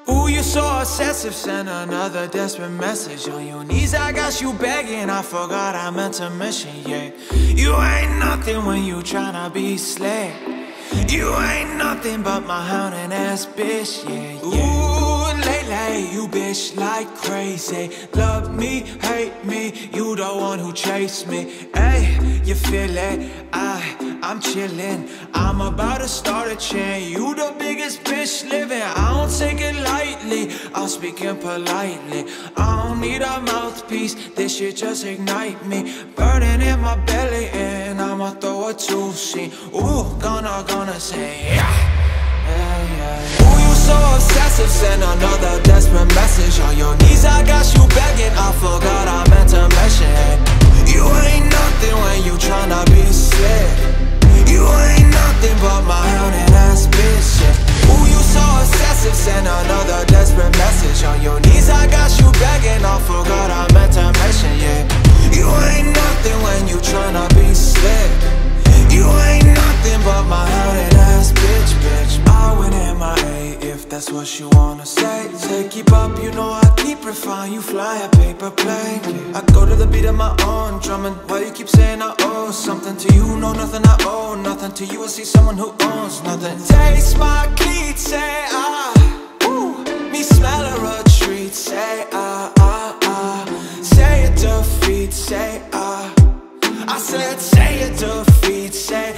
Ooh, you're so obsessive, send another desperate message. On your knees, I got you begging, I forgot I meant to mention, yeah. You ain't nothing when you tryna be slick. You ain't nothing but my hounding ass bitch, yeah, yeah. Ooh, lately, you bitch like crazy. Love me, hate me, you the one who chased me. Ayy, you feel it, I'm chillin'. I'm about to start a chain. You the biggest bitch living, I don't take it lightly, I'm speaking politely. I don't need a mouthpiece, this shit just ignite me. Burning in my belly and I'ma throw a two-scene. Ooh, gonna say yeah. Ooh, you so obsessive, send another desperate message. On your knees, I got you begging, I forgot I meant to mention. You ain't nothing when you tryna be slick. You ain't nothing but my hounding ass bitch, yeah. Ooh, you so obsessive, send another desperate message. On your knees, I got you begging, I forgot I meant to mention, yeah. You ain't nothing when you tryna be slick. You ain't nothing but my hounding ass bitch, bitch. I win MIA if that's what you wanna say. Say keep up, you know I keep refined. You fly a paper plane, yeah. I go to the beat of my own drumming. Why you keep saying I owe something to you? No, nothing I owe, nothing to you. I see someone who owns nothing. Taste my cleats, say me smell a retreat, say say it defeat, say I said say it defeat, say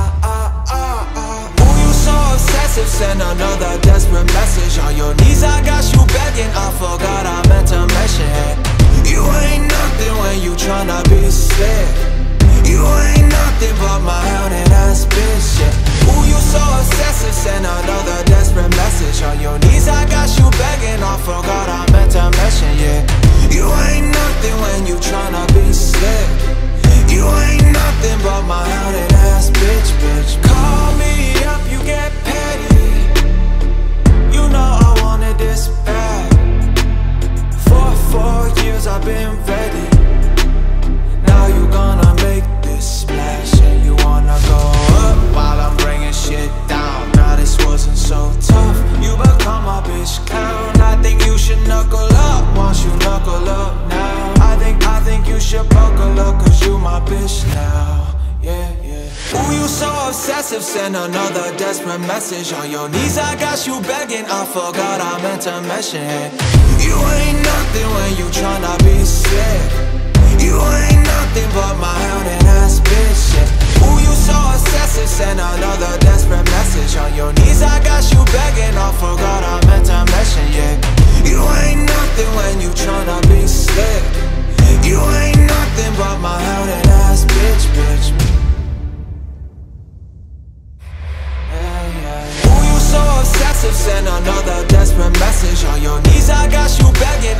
Ooh, you so obsessive, send another desperate message. On your knees, I got you begging, I forgot I meant to mention. You ain't nothing when you tryna be slick. You ain't nothing but my hounding ass bitch, yeah. Ooh, you so obsessive, send another desperate message. On your knees, I got you begging, I forgot I meant to mention, yeah. You ain't nothing when you tryna be slick. You ain't nothing but my hounding ass bitch, bitch. Call me up, you get petty. You know I wanted this bad. For 4 years I've been ready. Now you gonna make this splash, and you wanna go up while I'm bringing shit down. Now this wasn't so tough, you become a bitch clown. I think you should knuckle up, once you knuckle up now. I think you should buckle up, cause you my bitch now, yeah, yeah. Ooh, you so obsessive, send another desperate message. On your knees, I got you begging, I forgot I meant to mention. You ain't nothing when you tryna be slick. You ain't nothing but my hounding ass bitch, yeah. Ooh, you so obsessive, send another desperate message. On your knees, I got you begging, I forgot I meant to mention, yeah. You ain't nothing when you tryna be slick. You ain't nothing but my hounding ass bitch, bitch. Ooh, you so obsessive, send another desperate message. On your knees, I got you begging,